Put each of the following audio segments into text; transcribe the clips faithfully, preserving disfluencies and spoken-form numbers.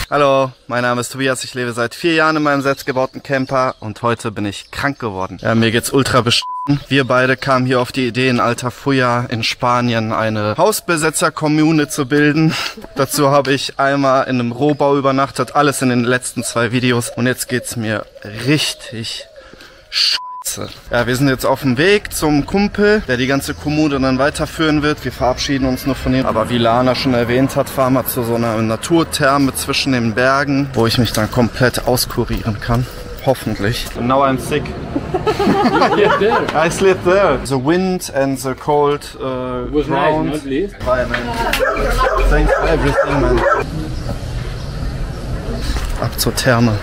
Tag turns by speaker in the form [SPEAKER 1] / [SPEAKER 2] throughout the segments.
[SPEAKER 1] Hallo, mein Name ist Tobias, ich lebe seit vier Jahren in meinem selbstgebauten Camper und heute bin ich krank geworden. Ja, mir geht's ultra beschissen. Wir beide kamen hier auf die Idee, in Altafulla in Spanien eine Hausbesetzer-Kommune zu bilden. Dazu habe ich einmal in einem Rohbau übernachtet, alles in den letzten zwei Videos und jetzt geht's mir richtig scheiße. Ja, wir sind jetzt auf dem Weg zum Kumpel, der die ganze Kommune dann weiterführen wird. Wir verabschieden uns nur von ihm. Aber wie Lana schon erwähnt hat, fahren wir zu so einer Naturtherme zwischen den Bergen, wo ich mich dann komplett auskurieren kann. Hoffentlich. And now I'm sick. I slept there. The wind and the cold uh,
[SPEAKER 2] was
[SPEAKER 1] ground.
[SPEAKER 2] nice, not least.
[SPEAKER 1] Bye, man. Thanks for everything, man. Ab zur Therme.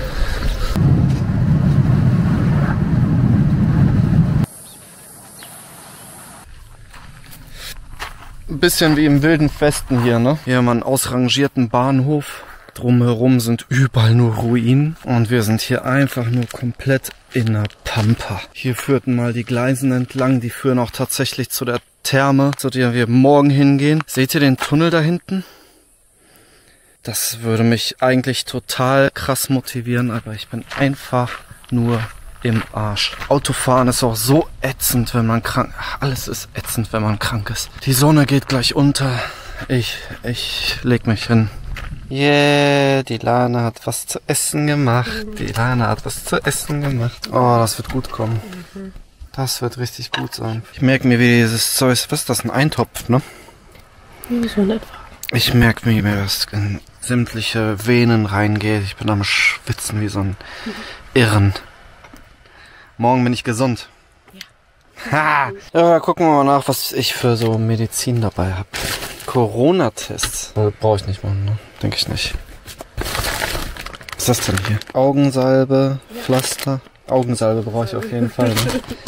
[SPEAKER 1] Ein bisschen wie im wilden Westen hier, ne? Hier haben wir einen ausrangierten Bahnhof. Drumherum sind überall nur Ruinen. Und wir sind hier einfach nur komplett in der Pampa. Hier führten mal die Gleisen entlang. Die führen auch tatsächlich zu der Therme, zu der wir morgen hingehen. Seht ihr den Tunnel da hinten? Das würde mich eigentlich total krass motivieren, aber ich bin einfach nur im Arsch. Autofahren ist auch so ätzend, wenn man krank... Ach, alles ist ätzend, wenn man krank ist. Die Sonne geht gleich unter. Ich, ich leg mich hin. Yeah, die Lana hat was zu essen gemacht. Die Lana hat was zu essen gemacht. Oh, das wird gut kommen. Das wird richtig gut sein. Ich merke mir, wie dieses Zeug... Was ist das? Ein Eintopf, ne?
[SPEAKER 3] So in etwa.
[SPEAKER 1] Ich merke mir, wie mir das in sämtliche Venen reingeht. Ich bin am Schwitzen wie so ein Irren. Morgen bin ich gesund. Ja. Ha! Ja, gucken wir mal nach, was ich für so Medizin dabei habe. Corona-Tests. Äh, Brauche ich nicht machen, ne? Denke ich nicht. Was ist das denn hier? Augensalbe, Pflaster. Augensalbe brauche ich auf jeden Fall. Ne?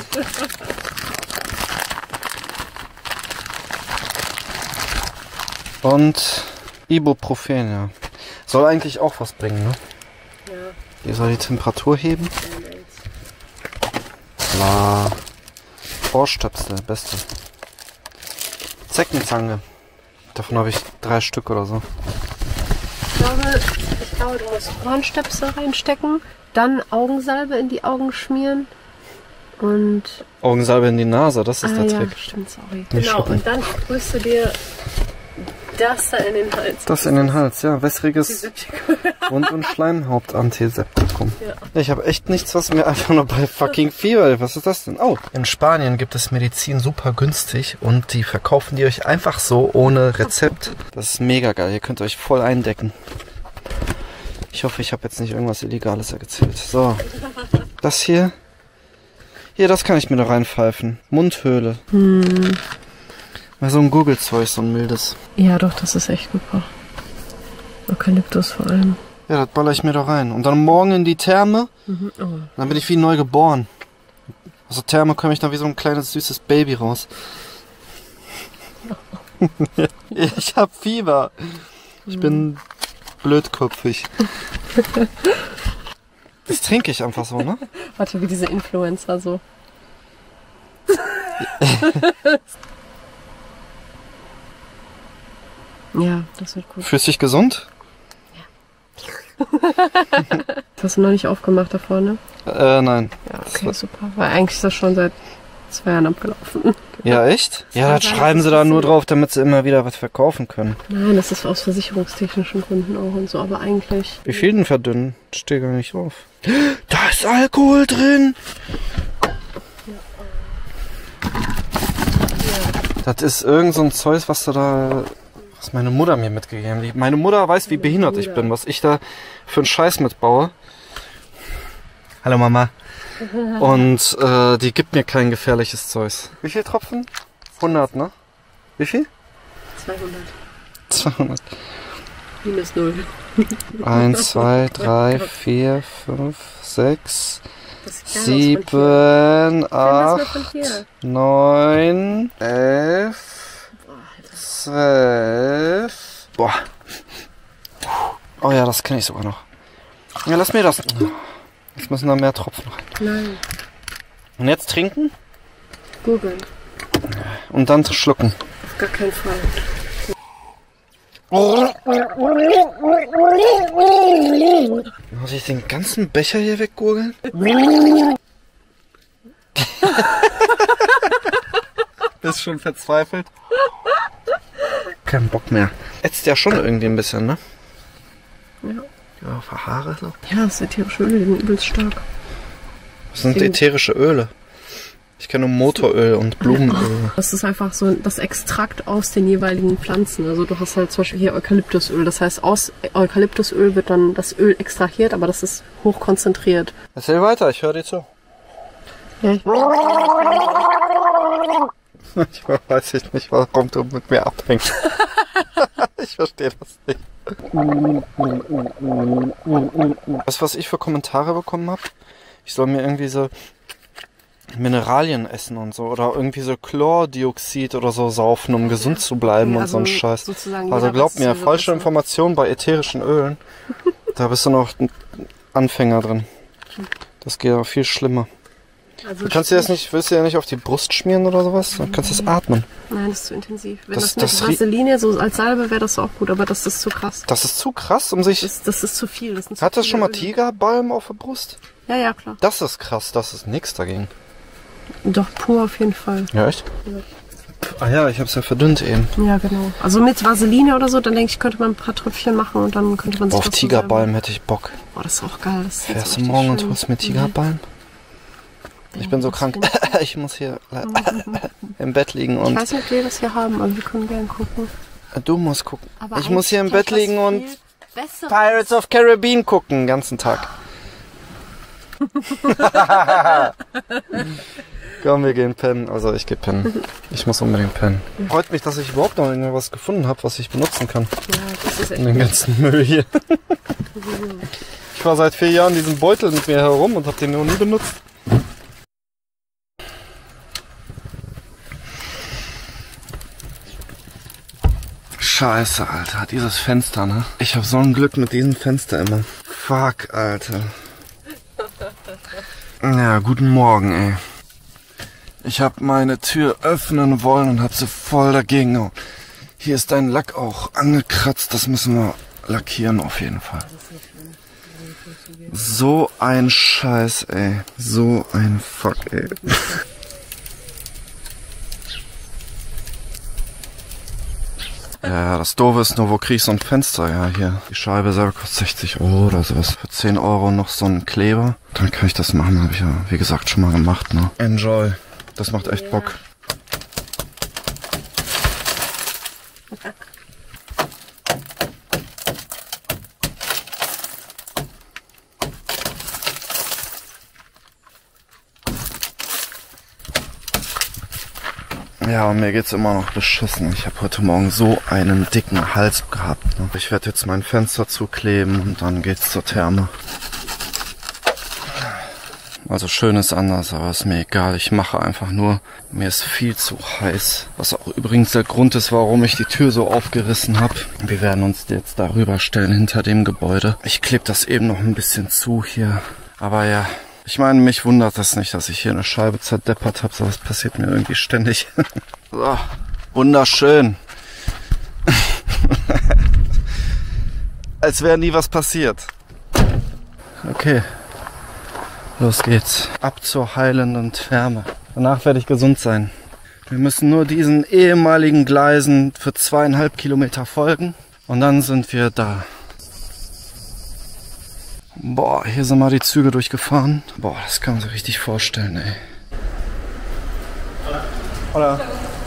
[SPEAKER 1] Und Ibuprofen, ja. Soll eigentlich auch was bringen, ne? Ja. Hier soll die Temperatur heben. Klar. Ohrstöpsel, beste. Zeckenzange. Davon habe ich drei Stück oder so.
[SPEAKER 3] Ich glaube, ich glaube, du musst Ohrenstöpsel reinstecken, dann Augensalbe in die Augen schmieren und...
[SPEAKER 1] Augensalbe in die Nase, das ist
[SPEAKER 3] ah,
[SPEAKER 1] der
[SPEAKER 3] ja,
[SPEAKER 1] Trick.
[SPEAKER 3] Stimmt, sorry.
[SPEAKER 1] Nicht
[SPEAKER 3] Genau,
[SPEAKER 1] schlucken.
[SPEAKER 3] und dann sprühst du dir das da in den Hals.
[SPEAKER 1] Das in den Hals, ja. Wässriges Mund- und Schleimhaupt-Antiseptikum. Ja. Ich habe echt nichts, was mir einfach nur bei fucking Fieber... Was ist das denn? Oh, in Spanien gibt es Medizin super günstig und die verkaufen die euch einfach so ohne Rezept. Das ist mega geil. Ihr könnt euch voll eindecken. Ich hoffe, ich habe jetzt nicht irgendwas Illegales erzählt. So, das hier... Hier, das kann ich mir da reinpfeifen. Mundhöhle. Hm. Mal so ein Gurgelzeug, so ein mildes.
[SPEAKER 3] Ja, doch, das ist echt super. Eukalyptus vor allem.
[SPEAKER 1] Ja, das baller ich mir da rein. Und dann morgen in die Therme. Mhm. Oh. Dann bin ich wie neu geboren. Aus der Therme komme ich dann wie so ein kleines, süßes Baby raus. Oh. Ich hab Fieber. Ich mhm. bin blödköpfig. Das trinke ich einfach so, ne?
[SPEAKER 3] Warte, wie diese Influencer so. Ja, das wird gut.
[SPEAKER 1] Fühlst du dich gesund?
[SPEAKER 3] Ja. Das hast du noch nicht aufgemacht davor, ne?
[SPEAKER 1] Äh, nein.
[SPEAKER 3] Ja, okay, super. Weil eigentlich ist das schon seit zwei Jahren abgelaufen.
[SPEAKER 1] Ja, echt? Ja, das schreiben sie da nur drauf, damit sie immer wieder was verkaufen können.
[SPEAKER 3] Nein, das ist aus versicherungstechnischen Gründen auch und so, aber eigentlich...
[SPEAKER 1] Wie viel denn verdünnen? Das steht gar nicht drauf. Da ist Alkohol drin! Ja. Das ist irgend so ein Zeug, was du da... Was meine Mutter mir mitgegeben hat. Meine Mutter weiß, wie behindert ich bin, was ich da für einen Scheiß mitbaue. Hallo Mama. Und äh, die gibt mir kein gefährliches Zeug. Wie viel Tropfen? hundert, ne? Wie viel?
[SPEAKER 3] zweihundert.
[SPEAKER 1] zweihundert.
[SPEAKER 3] Minus null.
[SPEAKER 1] eins, zwei, drei, vier, fünf, sechs, sieben, acht, neun, elf, zwölf. Boah. Oh ja, das kenne ich sogar noch. Ja, lass mir das. Jetzt müssen da mehr Tropfen rein.
[SPEAKER 3] Nein.
[SPEAKER 1] Und jetzt trinken?
[SPEAKER 3] Gurgeln.
[SPEAKER 1] Und dann schlucken.
[SPEAKER 3] Auf gar keinen Fall.
[SPEAKER 1] Muss ich den ganzen Becher hier weggurgeln? Bist schon verzweifelt? Kein Bock mehr. Ätzt ja schon irgendwie ein bisschen, ne?
[SPEAKER 3] Ja.
[SPEAKER 1] Ja, für Haare so.
[SPEAKER 3] Ja, das ätherische Öle, die sind übelst stark.
[SPEAKER 1] Was sind ätherische Öle? Ich kenne nur Motoröl und Blumenöl.
[SPEAKER 3] Das ist einfach so das Extrakt aus den jeweiligen Pflanzen. Also du hast halt zum Beispiel hier Eukalyptusöl. Das heißt, aus Eukalyptusöl wird dann das Öl extrahiert, aber das ist hochkonzentriert.
[SPEAKER 1] Erzähl weiter, ich höre dir zu.
[SPEAKER 3] Ja, ich
[SPEAKER 1] Ich weiß ich nicht, warum du mit mir abhängst. Ich verstehe das nicht. Weißt du, was ich für Kommentare bekommen habe? Ich soll mir irgendwie so Mineralien essen und so. Oder irgendwie so Chlordioxid oder so saufen, um gesund zu bleiben
[SPEAKER 3] Ja,
[SPEAKER 1] und
[SPEAKER 3] also
[SPEAKER 1] so ein Scheiß.
[SPEAKER 3] sozusagen
[SPEAKER 1] Also
[SPEAKER 3] jeder
[SPEAKER 1] glaub
[SPEAKER 3] weiß
[SPEAKER 1] mir,
[SPEAKER 3] so
[SPEAKER 1] falsche
[SPEAKER 3] besser.
[SPEAKER 1] Informationen bei ätherischen Ölen. Da bist du noch ein Anfänger drin. Das geht auch viel schlimmer.
[SPEAKER 3] Also
[SPEAKER 1] Du kannst dir das nicht, willst du ja nicht auf die Brust schmieren oder sowas? Dann kannst du es atmen.
[SPEAKER 3] Nein, das ist zu intensiv. Wenn
[SPEAKER 1] Das-
[SPEAKER 3] das,
[SPEAKER 1] das
[SPEAKER 3] mit
[SPEAKER 1] rie-
[SPEAKER 3] Vaseline so als Salbe wäre das auch gut, aber das ist zu krass.
[SPEAKER 1] Das ist zu krass, um sich...
[SPEAKER 3] Das, das ist zu viel. Das sind zu
[SPEAKER 1] Hat das
[SPEAKER 3] viele
[SPEAKER 1] schon mal
[SPEAKER 3] Öle.
[SPEAKER 1] Tigerbalm auf der Brust?
[SPEAKER 3] Ja, ja, klar.
[SPEAKER 1] Das ist krass, das ist nix dagegen.
[SPEAKER 3] Doch, pur auf jeden Fall.
[SPEAKER 1] Ja, echt?
[SPEAKER 3] Ja.
[SPEAKER 1] Ah ja, ich hab's ja verdünnt eben.
[SPEAKER 3] Ja, genau. Also mit Vaseline oder so, dann denke ich, könnte man ein paar Tröpfchen machen und dann könnte man sich
[SPEAKER 1] Auf
[SPEAKER 3] das so
[SPEAKER 1] Tigerbalm hätte ich Bock.
[SPEAKER 3] selber- Boah, das ist auch geil. Das ist jetzt
[SPEAKER 1] Fährst du
[SPEAKER 3] richtig
[SPEAKER 1] morgen und
[SPEAKER 3] schön.
[SPEAKER 1] holst mir Tigerbalm? Ich
[SPEAKER 3] Ja,
[SPEAKER 1] bin so
[SPEAKER 3] das
[SPEAKER 1] krank.
[SPEAKER 3] bin ich.
[SPEAKER 1] Ich muss hier im Bett liegen
[SPEAKER 3] Ich
[SPEAKER 1] und
[SPEAKER 3] weiß nicht, ob wir das hier haben, aber wir können gerne gucken.
[SPEAKER 1] du musst gucken.
[SPEAKER 3] Aber
[SPEAKER 1] Ich muss hier im
[SPEAKER 3] eigentlich
[SPEAKER 1] Bett liegen
[SPEAKER 3] was
[SPEAKER 1] und
[SPEAKER 3] viel Besseres.
[SPEAKER 1] Pirates of Caribbean gucken den ganzen Tag. Komm, wir gehen pennen. Also ich gehe pennen. Ich muss unbedingt pennen. Freut mich, dass ich überhaupt noch irgendwas gefunden habe, was ich benutzen kann.
[SPEAKER 3] Ja, das ist echt
[SPEAKER 1] In den ganzen Müll hier. Ich war seit vier Jahren diesen Beutel mit mir herum und habe den noch nie benutzt. Scheiße, Alter. Dieses Fenster, ne? Ich habe so ein Glück mit diesem Fenster immer. Fuck, Alter. Ja, guten Morgen, ey. Ich habe meine Tür öffnen wollen und habe sie voll dagegen. Oh, hier ist dein Lack auch angekratzt. Das müssen wir lackieren auf jeden Fall. So ein Scheiß, ey. So ein Fuck, ey. Ja, das Doofe ist nur, wo krieg ich so ein Fenster? Ja, hier. Die Scheibe selber kostet sechzig Euro oder sowas. Für zehn Euro noch so ein Kleber. Dann kann ich das machen. Habe ich ja, wie gesagt, schon mal gemacht, ne? Enjoy. Das macht echt Bock. Ja, und mir geht's immer noch beschissen. Ich habe heute Morgen so einen dicken Hals gehabt. Ne? Ich werde jetzt mein Fenster zukleben und dann geht's zur Therme. Also schön ist anders, aber ist mir egal. Ich mache einfach nur. Mir ist viel zu heiß. Was auch übrigens der Grund ist, warum ich die Tür so aufgerissen habe. Wir werden uns jetzt darüber stellen hinter dem Gebäude. Ich klebe das eben noch ein bisschen zu hier. Aber ja, ich meine, mich wundert das nicht, dass ich hier eine Scheibe zerdeppert habe. So was passiert mir irgendwie ständig. So, wunderschön. Als wäre nie was passiert. Okay. Los geht's. Ab zur heilenden Therme. Danach werde ich gesund sein. Wir müssen nur diesen ehemaligen Gleisen für zweieinhalb Kilometer folgen. Und dann sind wir da. Boah, hier sind mal die Züge durchgefahren. Boah, das kann man sich richtig vorstellen, ey. Hola.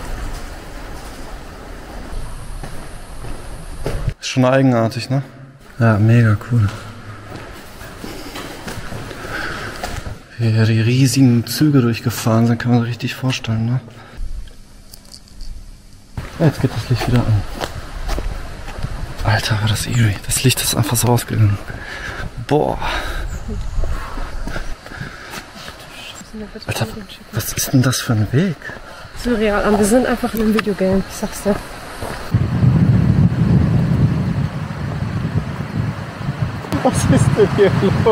[SPEAKER 1] Ist schon eigenartig, ne? Ja, mega cool. Wie hier die riesigen Züge durchgefahren sind, kann man sich richtig vorstellen, ne? Ja, jetzt geht das Licht wieder an. Alter, war das eerie. Das Licht ist einfach so ausgegangen. Boah. Alter, was ist denn das für ein Weg?
[SPEAKER 3] Surreal. Aber wir sind einfach in einem Videogame, ich sag's dir.
[SPEAKER 1] Was ist denn hier los?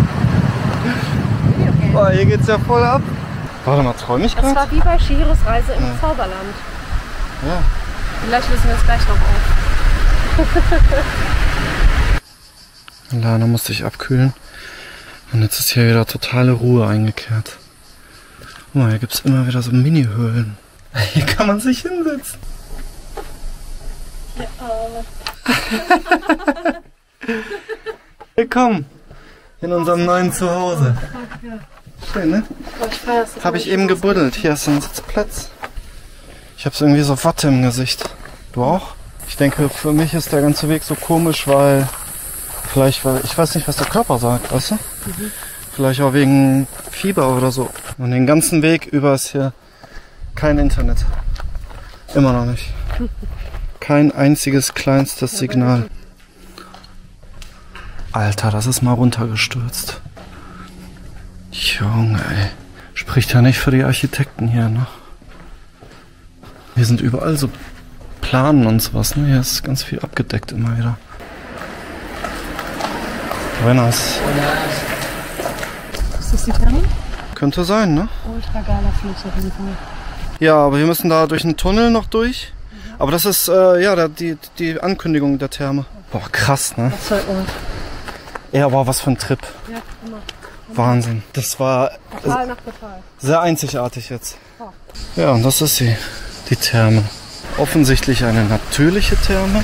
[SPEAKER 1] Boah, hier geht's ja voll ab. Warte mal, träum ich
[SPEAKER 3] Das
[SPEAKER 1] gerade?
[SPEAKER 3] war wie bei Shihiros Reise im Zauberland.
[SPEAKER 1] Ja.
[SPEAKER 3] Vielleicht lösen wir es gleich noch auf.
[SPEAKER 1] Lana musste sich abkühlen. Und jetzt ist hier wieder totale Ruhe eingekehrt. Guck mal, hier gibt es immer wieder so Mini-Höhlen. Hier kann man sich hinsetzen. Ja. Willkommen in unserem neuen Zuhause. Schön, ne? Habe ich eben gebuddelt. Hier ist ein Sitzplatz. Ich habe irgendwie so Watte im Gesicht. Du auch? Ich denke, für mich ist der ganze Weg so komisch, weil vielleicht, weil ich weiß nicht, was der Körper sagt, weißt du? Mhm. Vielleicht auch wegen Fieber oder so. Und den ganzen Weg über ist hier kein Internet. Immer noch nicht. Kein einziges kleinstes Signal. Alter, das ist mal runtergestürzt. Junge, ey. Spricht ja nicht für die Architekten hier, ne? Hier sind überall so Planen und sowas, ne? Hier ist ganz viel abgedeckt immer wieder. Buenas.
[SPEAKER 3] Ist das die Therme?
[SPEAKER 1] Könnte sein, ne?
[SPEAKER 3] Ultra geiler Fluss auf jeden Fall.
[SPEAKER 1] Ja, aber wir müssen da durch einen Tunnel noch durch. Mhm. Aber das ist, äh, ja, da, die, die Ankündigung der Therme. Boah, krass, ne?
[SPEAKER 3] Was für ein Ort.
[SPEAKER 1] Ja, aber was für ein Trip.
[SPEAKER 3] Ja, immer.
[SPEAKER 1] Wahnsinn. Das war
[SPEAKER 3] Portal nach Portal.
[SPEAKER 1] Sehr einzigartig jetzt.
[SPEAKER 3] Oh.
[SPEAKER 1] Ja, und das ist sie. Die Therme. Offensichtlich eine natürliche Therme.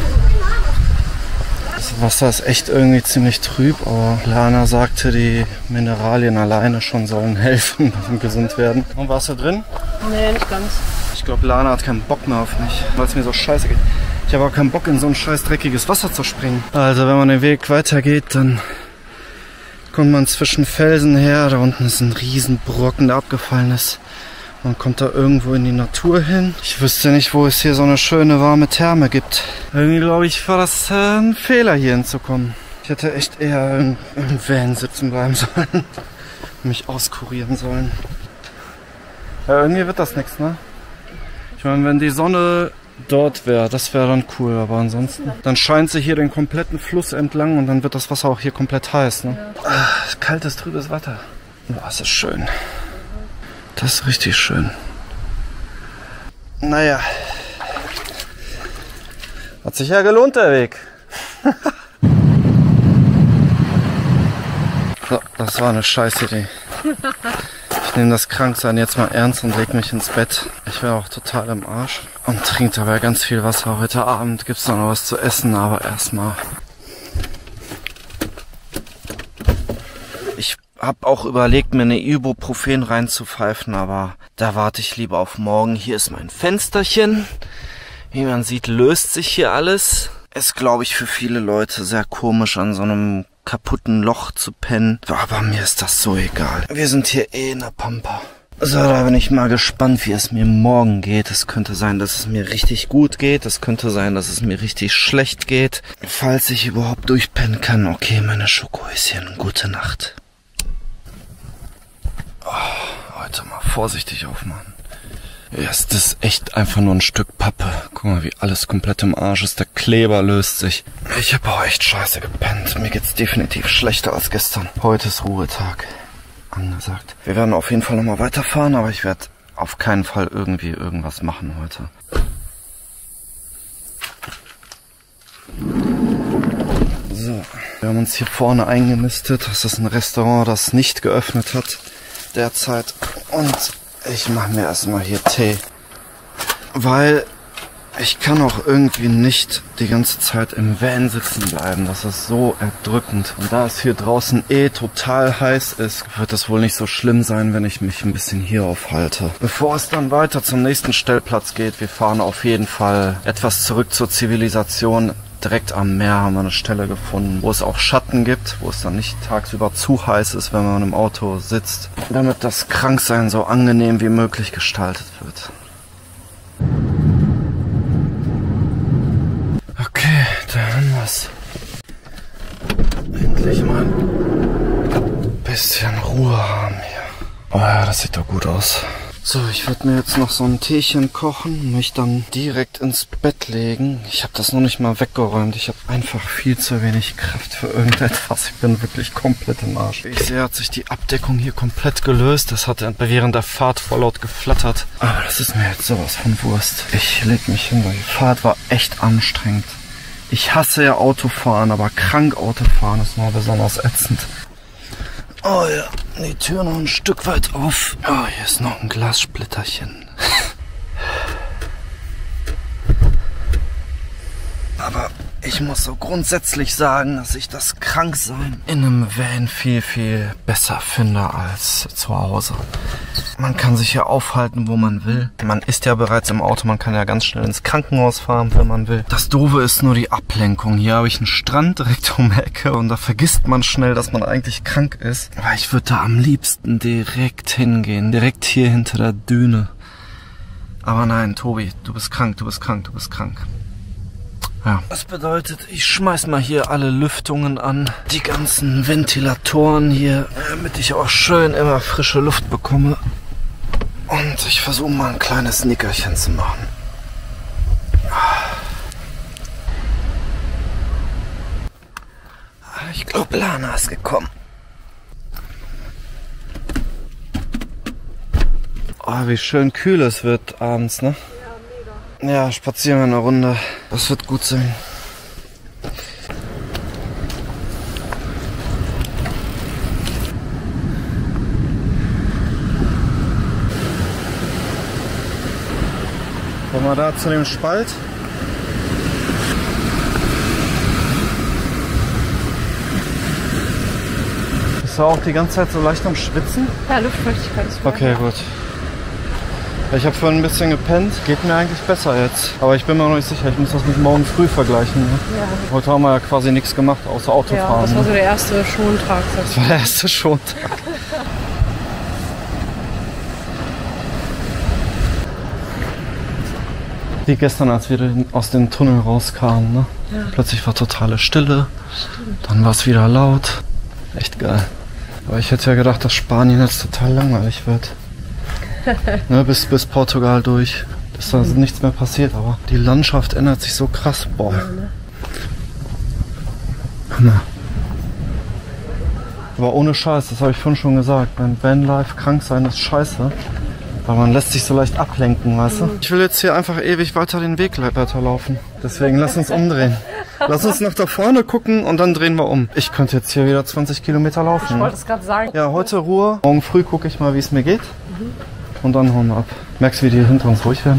[SPEAKER 1] Das Wasser ist echt irgendwie ziemlich trüb, aber Lana sagte, die Mineralien alleine schon sollen helfen beim gesund werden. Und warst du drin?
[SPEAKER 3] Nee, nicht ganz.
[SPEAKER 1] Ich glaube, Lana hat keinen Bock mehr auf mich, weil es mir so scheiße geht. Ich habe auch keinen Bock, in so ein scheiß dreckiges Wasser zu springen. Also wenn man den Weg weitergeht, dann kommt man zwischen Felsen her. Da unten ist ein Riesenbrocken, der abgefallen ist. Man kommt da irgendwo in die Natur hin. Ich wüsste nicht, wo es hier so eine schöne, warme Therme gibt. Irgendwie, glaube ich, war das äh, ein Fehler, hier hinzukommen. Ich hätte echt eher im, im Van sitzen bleiben sollen. Mich auskurieren sollen. Ja, irgendwie wird das nichts, ne? Ich meine, wenn die Sonne dort wäre, das wäre dann cool. Aber ansonsten, dann scheint sie hier den kompletten Fluss entlang und dann wird das Wasser auch hier komplett heiß, ne? Ja. Ah, kaltes, trübes Wasser. Boah, ist das schön. Das ist richtig schön. Naja. Hat sich ja gelohnt, der Weg. So, das war eine scheiß Idee. Ich nehme das Kranksein jetzt mal ernst und leg mich ins Bett. Ich wäre auch total im Arsch. Und trinke dabei ganz viel Wasser. Heute Abend gibt es noch was zu essen, aber erstmal. Ich habe auch überlegt, mir eine Ibuprofen reinzupfeifen, aber da warte ich lieber auf morgen. Hier ist mein Fensterchen. Wie man sieht, löst sich hier alles. Ist, glaube ich, für viele Leute sehr komisch, an so einem kaputten Loch zu pennen. Aber mir ist das so egal. Wir sind hier eh in der Pampa. So, da bin ich mal gespannt, wie es mir morgen geht. Es könnte sein, dass es mir richtig gut geht. Es könnte sein, dass es mir richtig schlecht geht. Falls ich überhaupt durchpennen kann. Okay, meine Schokohäuschen. Gute Nacht. Oh, heute mal vorsichtig aufmachen. Ja, das ist echt einfach nur ein Stück Pappe. Guck mal, wie alles komplett im Arsch ist. Der Kleber löst sich. Ich habe auch echt scheiße gepennt. Mir geht's definitiv schlechter als gestern. Heute ist Ruhetag angesagt. Wir werden auf jeden Fall nochmal weiterfahren, aber ich werde auf keinen Fall irgendwie irgendwas machen heute. So, wir haben uns hier vorne eingenistet. Das ist ein Restaurant, das nicht geöffnet hat derzeit. Und ich mache mir erstmal hier Tee. Weil ich kann auch irgendwie nicht die ganze Zeit im Van sitzen bleiben. Das ist so erdrückend. Und da es hier draußen eh total heiß ist, wird es wohl nicht so schlimm sein, wenn ich mich ein bisschen hier aufhalte. Bevor es dann weiter zum nächsten Stellplatz geht, wir fahren auf jeden Fall etwas zurück zur Zivilisation. Direkt am Meer haben wir eine Stelle gefunden, wo es auch Schatten gibt, wo es dann nicht tagsüber zu heiß ist, wenn man im Auto sitzt, damit das Kranksein so angenehm wie möglich gestaltet wird. Okay, da haben wir's. Endlich mal ein bisschen Ruhe haben hier. Oh ja, das sieht doch gut aus. So, ich werde mir jetzt noch so ein Teechen kochen und mich dann direkt ins Bett legen. Ich habe das noch nicht mal weggeräumt. Ich habe einfach viel zu wenig Kraft für irgendetwas. Ich bin wirklich komplett im Arsch. Wie ich sehe, hat sich die Abdeckung hier komplett gelöst. Das hat während der Fahrt voll laut geflattert. Aber das ist mir jetzt sowas von Wurst. Ich leg mich hin, weil die Fahrt war echt anstrengend. Ich hasse ja Autofahren, aber krank Autofahren ist mal besonders ätzend. Oh ja, die Tür noch ein Stück weit auf. Oh, hier ist noch ein Glassplitterchen. Aber ich muss so grundsätzlich sagen, dass ich das Kranksein in einem Van viel, viel besser finde als zu Hause. Man kann sich ja aufhalten, wo man will. Man ist ja bereits im Auto, man kann ja ganz schnell ins Krankenhaus fahren, wenn man will. Das Doofe ist nur die Ablenkung. Hier habe ich einen Strand direkt um die Ecke und da vergisst man schnell, dass man eigentlich krank ist. Aber ich würde da am liebsten direkt hingehen, direkt hier hinter der Düne. Aber nein, Tobi, du bist krank, du bist krank, du bist krank. Ja. Das bedeutet, ich schmeiß mal hier alle Lüftungen an, die ganzen Ventilatoren hier, damit ich auch schön immer frische Luft bekomme. Und ich versuche mal ein kleines Nickerchen zu machen. Ich glaube, Lana ist gekommen. Oh, wie schön kühl es wird abends, ne? Ja, spazieren wir eine Runde. Das wird gut sein. Wollen wir da zu dem Spalt? Bist du auch die ganze Zeit so leicht am Schwitzen?
[SPEAKER 3] Ja, Luftfeuchtigkeit ist voll.
[SPEAKER 1] Okay, gut. Ich habe vorhin ein bisschen gepennt, geht mir eigentlich besser jetzt. Aber ich bin mir noch nicht sicher, ich muss das mit morgen früh vergleichen. Ne?
[SPEAKER 3] Ja.
[SPEAKER 1] Heute haben wir ja quasi nichts gemacht, außer Autofahren.
[SPEAKER 3] Ja, das war
[SPEAKER 1] ne?
[SPEAKER 3] so der erste Schontag.
[SPEAKER 1] Das war der erste Schontag. Wie gestern, als wir aus dem Tunnel rauskamen. Ne? Ja. Plötzlich war totale Stille, Stimmt. Dann war es wieder laut. Echt geil. Aber ich hätte ja gedacht, dass Spanien jetzt total langweilig wird. Ne, bis, bis Portugal durch, dass da mhm. nichts mehr passiert, aber die Landschaft ändert sich so krass. Boah. Ja, ne? Hammer. Aber ohne Scheiß, das habe ich vorhin schon gesagt, beim Vanlife krank sein ist scheiße, weil man lässt sich so leicht ablenken, weißt du? Mhm. Ich will jetzt hier einfach ewig weiter den Weg weiterlaufen, deswegen lass uns umdrehen. Lass uns nach da vorne gucken und dann drehen wir um. Ich könnte jetzt hier wieder zwanzig Kilometer laufen.
[SPEAKER 3] Ich wollte es gerade sagen.
[SPEAKER 1] Ja, heute Ruhe, morgen früh gucke ich mal, wie es mir geht. Mhm. Und dann hauen wir ab. Merkst du, wie die hinter uns ruhig werden?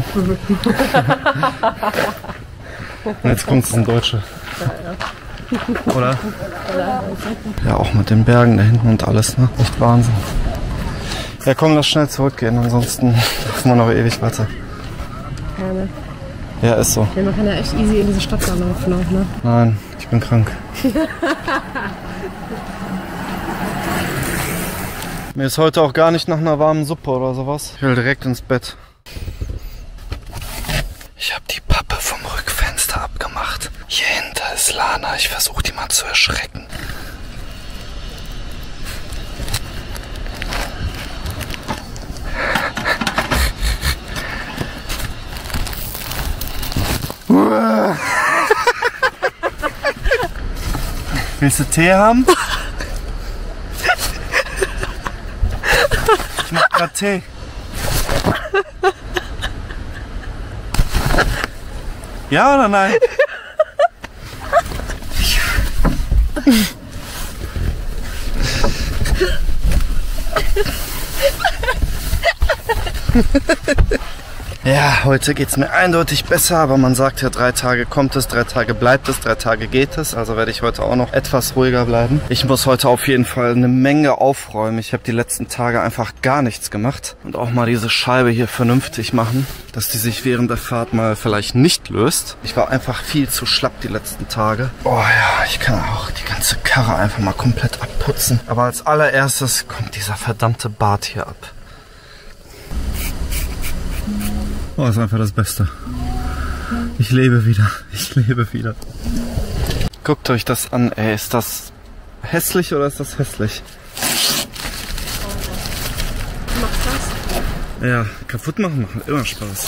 [SPEAKER 1] Und jetzt kommt es ein Deutsche. Oder? Ja, auch mit den Bergen da hinten und alles, ne? Echt Wahnsinn. Ja, komm, lass schnell zurückgehen, ansonsten laufen wir noch ewig weiter.
[SPEAKER 3] Ja, ne?
[SPEAKER 1] Ja, ist so.
[SPEAKER 3] Ja, man kann ja echt easy in diese Stadt da laufen auch, ne?
[SPEAKER 1] Nein, ich bin krank. Mir ist heute auch gar nicht nach einer warmen Suppe oder sowas. Ich will direkt ins Bett. Ich habe die Pappe vom Rückfenster abgemacht. Hier hinter ist Lana. Ich versuche die mal zu erschrecken. Willst du Tee haben? Ich mach grad Tee. Ja oder nein? Ja, heute geht's mir eindeutig besser, aber man sagt ja, drei Tage kommt es, drei Tage bleibt es, drei Tage geht es. Also werde ich heute auch noch etwas ruhiger bleiben. Ich muss heute auf jeden Fall eine Menge aufräumen. Ich habe die letzten Tage einfach gar nichts gemacht. Und auch mal diese Scheibe hier vernünftig machen, dass die sich während der Fahrt mal vielleicht nicht löst. Ich war einfach viel zu schlapp die letzten Tage. Oh ja, ich kann auch die ganze Karre einfach mal komplett abputzen. Aber als allererstes kommt dieser verdammte Bart hier ab. Oh, ist einfach das Beste. Ich lebe wieder. Ich lebe wieder. Guckt euch das an, ey. Ist das hässlich oder ist das hässlich? Macht das? Ja, kaputt machen macht immer Spaß.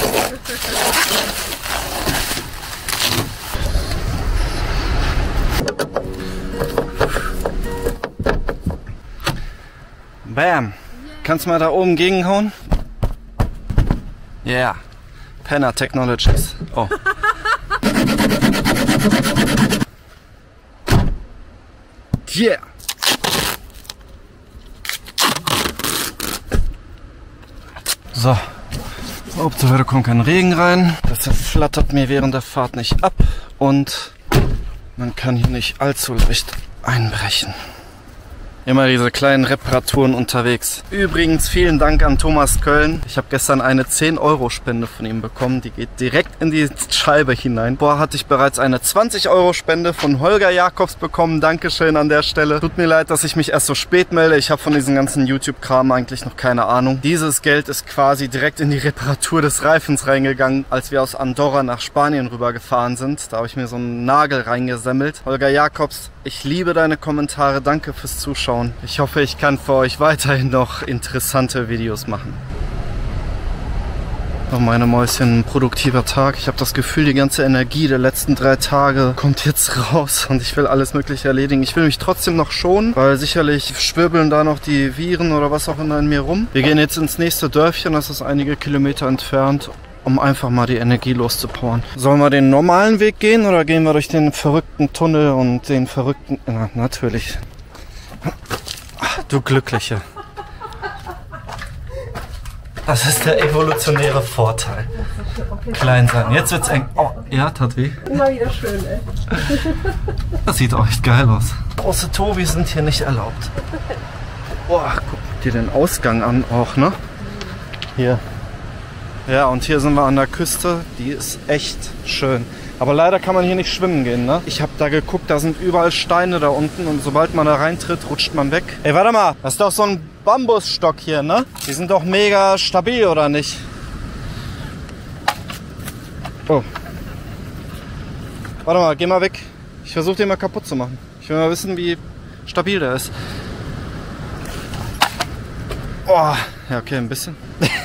[SPEAKER 1] Bam. Kannst du mal da oben gegenhauen? Ja. Yeah. Penner Technologies. Oh. Yeah! So. Hauptsache, da kommt kein Regen rein. Das flattert mir während der Fahrt nicht ab. Und man kann hier nicht allzu leicht einbrechen. Immer diese kleinen Reparaturen unterwegs. Übrigens vielen Dank an Thomas Köln. Ich habe gestern eine zehn Euro Spende von ihm bekommen. Die geht direkt in die Scheibe hinein. Vorher hatte ich bereits eine zwanzig Euro Spende von Holger Jakobs bekommen. Dankeschön an der Stelle. Tut mir leid, dass ich mich erst so spät melde. Ich habe von diesem ganzen YouTube-Kram eigentlich noch keine Ahnung. Dieses Geld ist quasi direkt in die Reparatur des Reifens reingegangen, als wir aus Andorra nach Spanien rübergefahren sind. Da habe ich mir so einen Nagel reingesemmelt. Holger Jakobs, ich liebe deine Kommentare. Danke fürs Zuschauen. Ich hoffe, ich kann für euch weiterhin noch interessante Videos machen. Oh, meine Mäuschen, ein produktiver Tag. Ich habe das Gefühl, die ganze Energie der letzten drei Tage kommt jetzt raus und ich will alles Mögliche erledigen. Ich will mich trotzdem noch schonen, weil sicherlich schwirbeln da noch die Viren oder was auch immer in mir rum. Wir gehen jetzt ins nächste Dörfchen, das ist einige Kilometer entfernt, um einfach mal die Energie loszupowern. Sollen wir den normalen Weg gehen oder gehen wir durch den verrückten Tunnel und den verrückten... Na, natürlich. Ach, du Glückliche. Das ist der evolutionäre Vorteil. Klein sein. Jetzt wird's eng. Oh, ja, tat weh.
[SPEAKER 3] Immer wieder schön, ey.
[SPEAKER 1] Das sieht auch echt geil aus. Große Tobis sind hier nicht erlaubt. Boah, guck dir den Ausgang an auch, ne? Hier. Ja, und hier sind wir an der Küste. Die ist echt schön. Aber leider kann man hier nicht schwimmen gehen, ne? Ich habe da geguckt, da sind überall Steine da unten und sobald man da reintritt, rutscht man weg. Ey, warte mal, das ist doch so ein Bambusstock hier, ne? Die sind doch mega stabil, oder nicht? Oh. Warte mal, geh mal weg. Ich versuche den mal kaputt zu machen. Ich will mal wissen, wie stabil der ist. Oh, ja, okay, ein bisschen.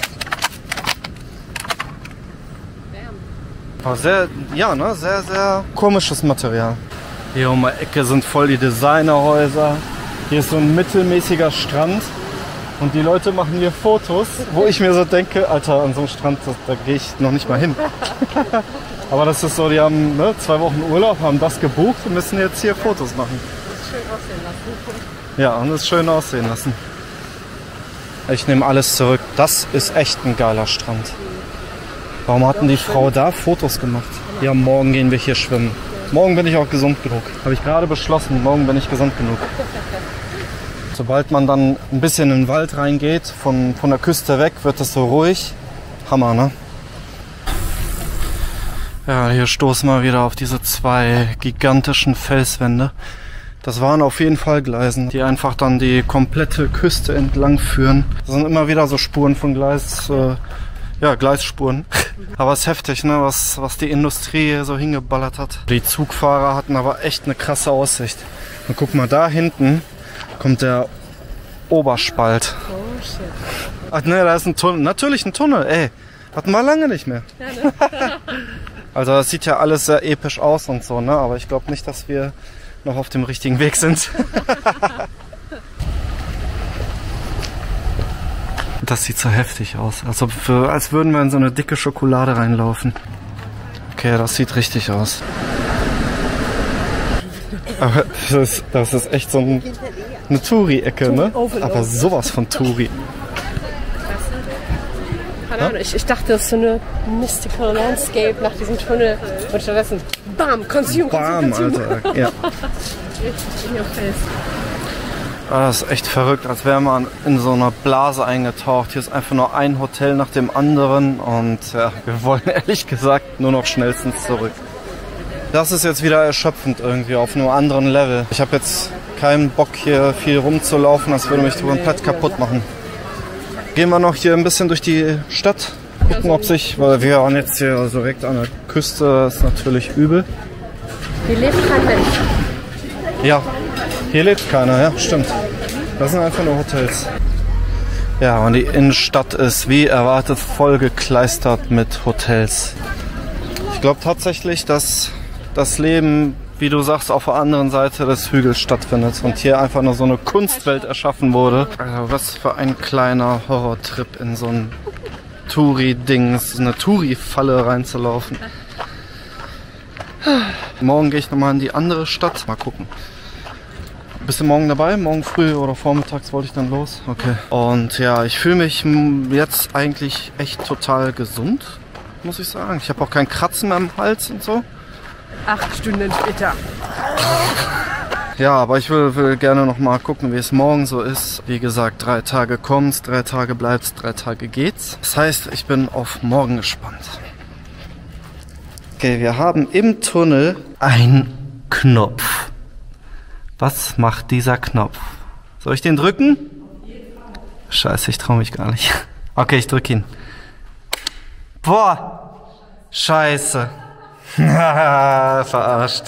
[SPEAKER 1] Aber sehr, ja, ne, sehr, sehr komisches Material. Hier um die Ecke sind voll die Designerhäuser. Hier ist so ein mittelmäßiger Strand. Und die Leute machen hier Fotos, wo ich mir so denke, Alter, an so einem Strand, da, da gehe ich noch nicht mal hin. Aber das ist so, die haben ne, zwei Wochen Urlaub, haben das gebucht und müssen jetzt hier Fotos machen.
[SPEAKER 3] Das schön aussehen lassen.
[SPEAKER 1] Ja, und es schön aussehen lassen. Ich nehme alles zurück. Das ist echt ein geiler Strand. Warum hatten die Frau da Fotos gemacht? Ja, morgen gehen wir hier schwimmen. Morgen bin ich auch gesund genug. Habe ich gerade beschlossen, morgen bin ich gesund genug. Sobald man dann ein bisschen in den Wald reingeht, von, von der Küste weg, wird es so ruhig. Hammer, ne? Ja, hier stoßen wir wieder auf diese zwei gigantischen Felswände. Das waren auf jeden Fall Gleisen, die einfach dann die komplette Küste entlang führen. Das sind immer wieder so Spuren von Gleis... Äh, Ja, Gleisspuren. Aber es ist heftig, ne, was, was die Industrie hier so hingeballert hat. Die Zugfahrer hatten aber echt eine krasse Aussicht. Und guck mal, da hinten kommt der Oberspalt.
[SPEAKER 3] Oh shit.
[SPEAKER 1] Ach ne, da ist ein Tunnel. Natürlich ein Tunnel, ey. Hatten wir lange nicht mehr.
[SPEAKER 3] Ja, ne?
[SPEAKER 1] Also das sieht ja alles sehr episch aus und so, ne? Aber ich glaube nicht, dass wir noch auf dem richtigen Weg sind. Das sieht so heftig aus, als, ob wir, als würden wir in so eine dicke Schokolade reinlaufen. Okay, das sieht richtig aus. Aber das ist, das ist echt so ein, eine Touri-Ecke, ne? Aber sowas von Touri.
[SPEAKER 3] Keine Ahnung, ich, ich dachte, das ist so eine mystical Landscape nach diesem Tunnel. Und stattdessen, bam, Konsum,
[SPEAKER 1] Bam,
[SPEAKER 3] Konsum,
[SPEAKER 1] Alter. Ja.
[SPEAKER 3] Richtig in your face.
[SPEAKER 1] Ah, das ist echt verrückt, als wäre man in so einer Blase eingetaucht. Hier ist einfach nur ein Hotel nach dem anderen und ja, wir wollen ehrlich gesagt nur noch schnellstens zurück. Das ist jetzt wieder erschöpfend irgendwie auf einem anderen Level. Ich habe jetzt keinen Bock hier viel rumzulaufen, das würde mich komplett kaputt machen. Gehen wir noch hier ein bisschen durch die Stadt, gucken ob sich, weil wir waren jetzt hier direkt an der Küste, das ist natürlich übel.
[SPEAKER 3] Hier lebt kein Mensch.
[SPEAKER 1] Ja. Hier lebt keiner, ja, stimmt. Das sind einfach nur Hotels. Ja, und die Innenstadt ist wie erwartet vollgekleistert mit Hotels. Ich glaube tatsächlich, dass das Leben, wie du sagst, auf der anderen Seite des Hügels stattfindet und hier einfach nur so eine Kunstwelt erschaffen wurde. Also was für ein kleiner Horrortrip in so ein Touri-Ding, so eine Touri-Falle reinzulaufen. Morgen gehe ich nochmal in die andere Stadt. Mal gucken. Bist du morgen dabei? Morgen früh oder vormittags wollte ich dann los. Okay. Und ja, ich fühle mich jetzt eigentlich echt total gesund, muss ich sagen. Ich habe auch kein Kratzen mehr im Hals und so.
[SPEAKER 3] Acht Stunden später.
[SPEAKER 1] Ja, aber ich will, will gerne noch mal gucken, wie es morgen so ist. Wie gesagt, drei Tage kommt's, drei Tage bleibt's, drei Tage geht's. Das heißt, ich bin auf morgen gespannt. Okay, wir haben im Tunnel einen Knopf. Was macht dieser Knopf? Soll ich den drücken? Scheiße, ich traue mich gar nicht. Okay, ich drücke ihn. Boah! Scheiße. Verarscht.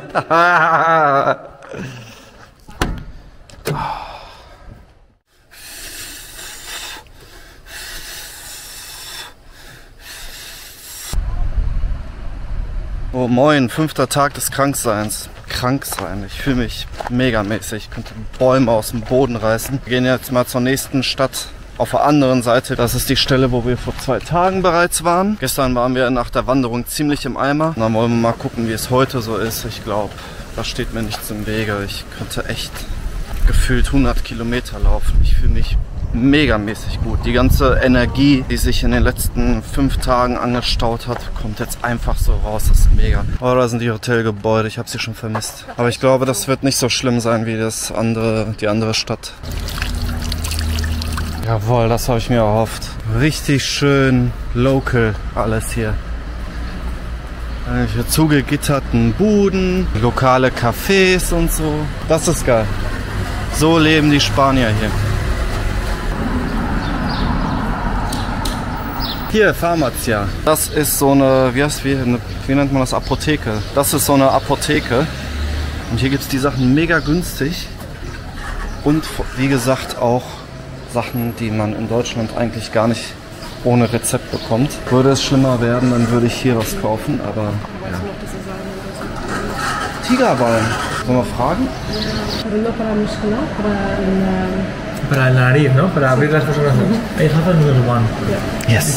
[SPEAKER 1] Oh moin, fünfter Tag des Krankseins. Krank sein, ich fühle mich megamäßig. Ich könnte Bäume aus dem Boden reißen. Wir gehen jetzt mal zur nächsten Stadt. Auf der anderen Seite, das ist die Stelle, wo wir vor zwei Tagen bereits waren. Gestern waren wir nach der Wanderung ziemlich im Eimer. Und dann wollen wir mal gucken, wie es heute so ist. Ich glaube, da steht mir nichts im Wege. Ich könnte echt gefühlt hundert Kilometer laufen. Ich fühle mich megamäßig gut. Die ganze Energie, die sich in den letzten fünf Tagen angestaut hat, kommt jetzt einfach so raus. Das ist mega. Oh, da sind die Hotelgebäude. Ich habe sie schon vermisst. Aber ich glaube, das wird nicht so schlimm sein wie das andere, die andere Stadt. Jawohl, das habe ich mir erhofft. Richtig schön local alles hier. Irgendwelche zugegitterten Buden, lokale Cafés und so. Das ist geil. So leben die Spanier hier. Hier, Pharmacia. Das ist so eine, wie heißt, wie, eine, wie nennt man das, Apotheke. Das ist so eine Apotheke. Und hier gibt es die Sachen mega günstig. Und wie gesagt auch Sachen, die man in Deutschland eigentlich gar nicht ohne Rezept bekommt. Würde es schlimmer werden, dann würde ich hier was kaufen, aber ja. Tigerbalm. Sollen wir fragen?
[SPEAKER 2] Para la nariz, ¿no? Para abrir las fosas nasales. I have another one.
[SPEAKER 1] Yes.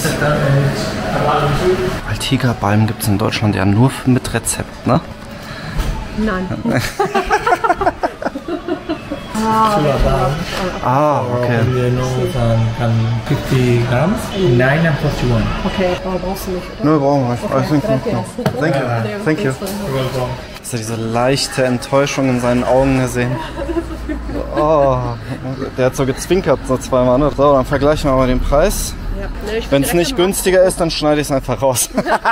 [SPEAKER 1] Weil Tigerbalm gibt es in Deutschland ja nur mit Rezept, ne?
[SPEAKER 3] Nein.
[SPEAKER 1] Ah, okay.
[SPEAKER 2] fifty grams, nine and forty-one.
[SPEAKER 3] Okay, aber brauchst du nicht, oder?
[SPEAKER 1] Nö, brauchen wir nicht.
[SPEAKER 3] Okay,
[SPEAKER 1] I think
[SPEAKER 3] gracias.
[SPEAKER 1] no. Thank you. Thank you. Hast du diese leichte Enttäuschung in seinen Augen gesehen? Oh, der hat so gezwinkert so zweimal. Ne? So, dann vergleichen wir mal den Preis.
[SPEAKER 3] Ja. Nee,
[SPEAKER 1] wenn es nicht günstiger ist, dann schneide ich es einfach raus.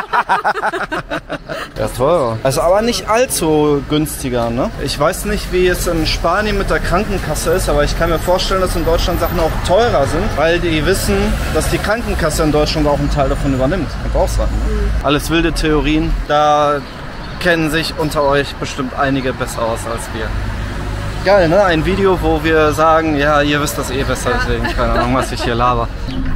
[SPEAKER 1] Ja, teurer. Also aber nicht allzu günstiger, ne? Ich weiß nicht, wie es in Spanien mit der Krankenkasse ist, aber ich kann mir vorstellen, dass in Deutschland Sachen auch teurer sind, weil die wissen, dass die Krankenkasse in Deutschland auch einen Teil davon übernimmt. Und auch Sachen, ne? Mhm. Alles wilde Theorien. Da kennen sich unter euch bestimmt einige besser aus als wir. Geil, ne? Ein Video, wo wir sagen, ja, ihr wisst das eh besser, ja. Deswegen keine Ahnung, was ich hier laber.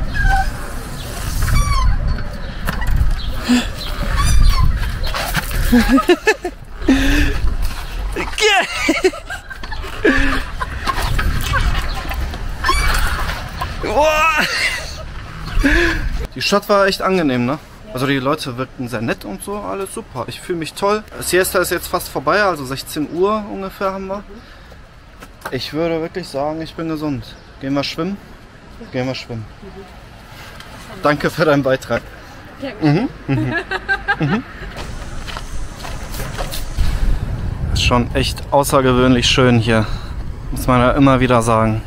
[SPEAKER 1] Die Stadt war echt angenehm, ne? Also die Leute wirkten sehr nett und so, alles super. Ich fühle mich toll. Siesta ist jetzt fast vorbei, also sechzehn Uhr ungefähr haben wir. Ich würde wirklich sagen, ich bin gesund. Gehen wir schwimmen? Gehen wir schwimmen. Danke für deinen Beitrag.
[SPEAKER 3] Ja,
[SPEAKER 1] mhm. Mhm. Mhm. Ist schon echt außergewöhnlich schön hier. Muss man ja immer wieder sagen.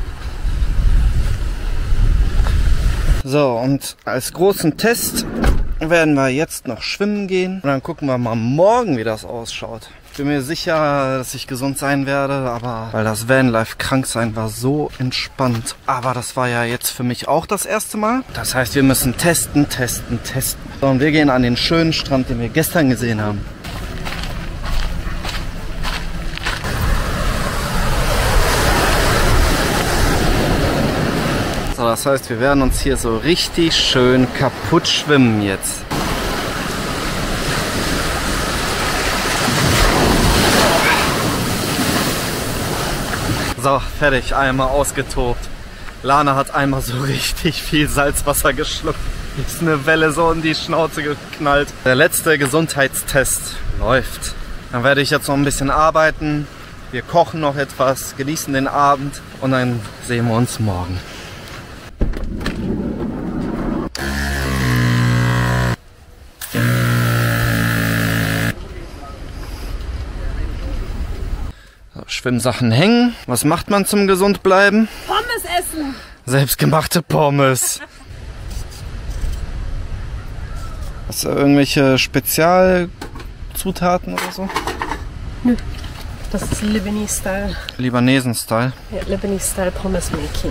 [SPEAKER 1] So, und als großen Test werden wir jetzt noch schwimmen gehen. Und dann gucken wir mal morgen, wie das ausschaut. Ich bin mir sicher, dass ich gesund sein werde, aber weil das Vanlife krank sein war so entspannt. Aber das war ja jetzt für mich auch das erste Mal. Das heißt, wir müssen testen, testen, testen. So, und wir gehen an den schönen Strand, den wir gestern gesehen haben. So, das heißt, wir werden uns hier so richtig schön kaputt schwimmen jetzt. So, fertig, einmal ausgetobt. Lana hat einmal so richtig viel Salzwasser geschluckt. Ist eine Welle so in die Schnauze geknallt. Der letzte Gesundheitstest läuft. Dann werde ich jetzt noch ein bisschen arbeiten. Wir kochen noch etwas, genießen den Abend und dann sehen wir uns morgen. So, Schwimmsachen hängen. Was macht man zum gesund bleiben?
[SPEAKER 3] Pommes essen!
[SPEAKER 1] Selbstgemachte Pommes. Hast du irgendwelche Spezialzutaten oder so?
[SPEAKER 3] Nö. Das ist Lebanese-Style.
[SPEAKER 1] Libanesen-Style.
[SPEAKER 3] Ja, Lebanese-Style Pommes Making.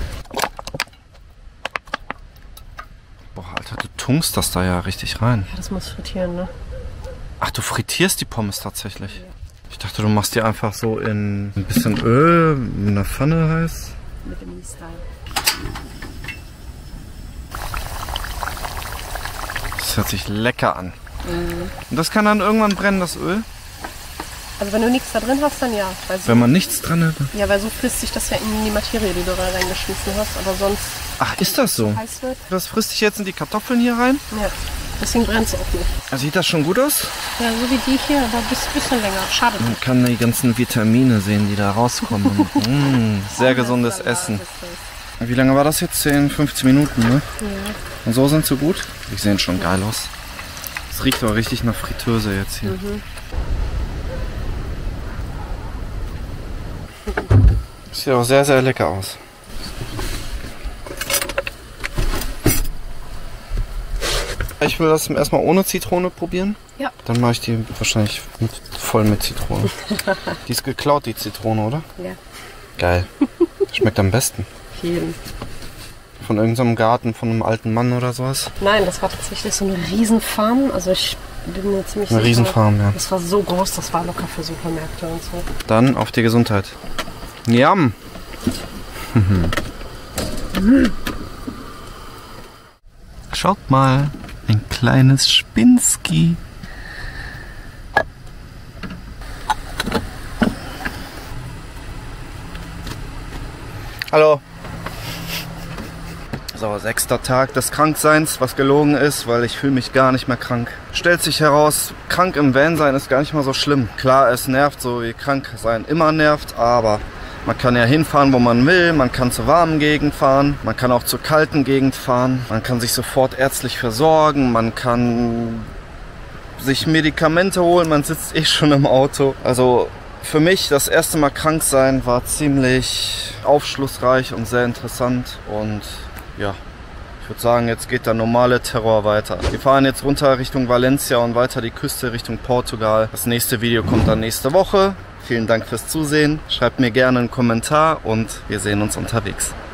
[SPEAKER 1] Boah, Alter, du tunkst das da ja richtig rein.
[SPEAKER 3] Ja, das muss frittieren, ne?
[SPEAKER 1] Ach, du frittierst die Pommes tatsächlich? Ja. Ich dachte, du machst die einfach so in ein bisschen Öl, in einer Pfanne heiß.
[SPEAKER 3] Lebanese-Style.
[SPEAKER 1] Das hört sich lecker an. Mhm. Und das kann dann irgendwann brennen, das Öl?
[SPEAKER 3] Also wenn du nichts da drin hast, dann ja. Weil so,
[SPEAKER 1] wenn man nichts dran hat?
[SPEAKER 3] Ja, weil so frisst sich das ja in die Materie, die du da reingeschmissen hast. Aber sonst...
[SPEAKER 1] Ach, ist das so?
[SPEAKER 3] Heiß wird.
[SPEAKER 1] Das frisst sich jetzt in die Kartoffeln hier rein?
[SPEAKER 3] Ja, deswegen brennt es auch nicht.
[SPEAKER 1] Sieht das schon gut aus?
[SPEAKER 3] Ja, so wie die hier, aber ein bisschen länger. Schade.
[SPEAKER 1] Man kann die ganzen Vitamine sehen, die da rauskommen. mmh, sehr gesundes Essen. Wie lange war das jetzt? zehn, fünfzehn Minuten, ne?
[SPEAKER 3] Ja.
[SPEAKER 1] Und so sind sie gut? Die sehen schon geil aus. Es riecht aber richtig nach Fritteuse jetzt hier.
[SPEAKER 3] Mhm.
[SPEAKER 1] Sieht auch sehr, sehr lecker aus. Ich will das erstmal ohne Zitrone probieren.
[SPEAKER 3] Ja.
[SPEAKER 1] Dann mache ich die wahrscheinlich mit, voll mit Zitrone. Die ist geklaut, die Zitrone, oder?
[SPEAKER 3] Ja.
[SPEAKER 1] Geil. Schmeckt am besten.
[SPEAKER 3] Jeden.
[SPEAKER 1] Von irgendeinem Garten, von einem alten Mann oder sowas?
[SPEAKER 3] Nein, das war tatsächlich so eine Riesenfarm. Also ich bin mir ziemlich
[SPEAKER 1] Eine
[SPEAKER 3] sicher.
[SPEAKER 1] Riesenfarm, ja.
[SPEAKER 3] Das war so groß, das war locker für Supermärkte und so.
[SPEAKER 1] Dann auf die Gesundheit. Yum. Schaut mal, ein kleines Spinski. Hallo. So, sechster Tag des Krankseins, was gelogen ist, weil ich fühle mich gar nicht mehr krank. Stellt sich heraus, krank im Van sein ist gar nicht mal so schlimm. Klar, es nervt, so wie krank sein immer nervt, aber man kann ja hinfahren, wo man will, man kann zur warmen Gegend fahren, man kann auch zur kalten Gegend fahren, man kann sich sofort ärztlich versorgen, man kann sich Medikamente holen, man sitzt eh schon im Auto. Also für mich das erste Mal krank sein war ziemlich aufschlussreich und sehr interessant und ja, ich würde sagen, jetzt geht der normale Terror weiter. Wir fahren jetzt runter Richtung Valencia und weiter die Küste Richtung Portugal. Das nächste Video kommt dann nächste Woche. Vielen Dank fürs Zusehen. Schreibt mir gerne einen Kommentar und wir sehen uns unterwegs.